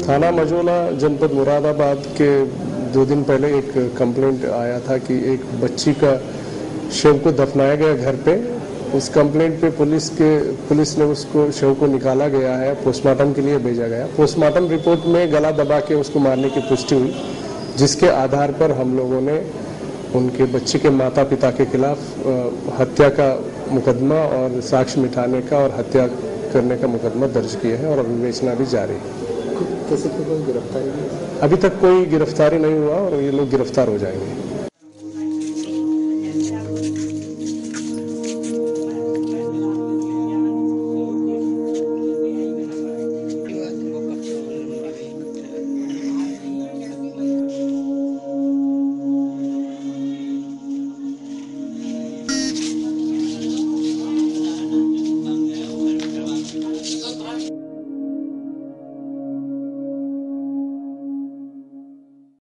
थाना मजोला जनपद मुरादाबाद के 2 दिन पहले एक कंप्लेंट आया था कि एक बच्ची का शव को दफनाया गया घर पे। उस कंप्लेंट पे पुलिस ने उसको शव को निकाला गया है, पोस्टमार्टम के लिए भेजा गया। पोस्टमार्टम रिपोर्ट में गला दबा के उसको मारने की पुष्टि हुई, जिसके आधार पर हम लोगों ने उनके बच्चे के माता पिता के खिलाफ हत्या का मुकदमा और साक्ष्य मिटाने का और हत्या करने का मुकदमा दर्ज किया है और विवेचना भी जारी है। कैसे कोई गिरफ्तारी? अभी तक कोई गिरफ्तारी नहीं हुआ और ये लोग गिरफ्तार हो जाएंगे।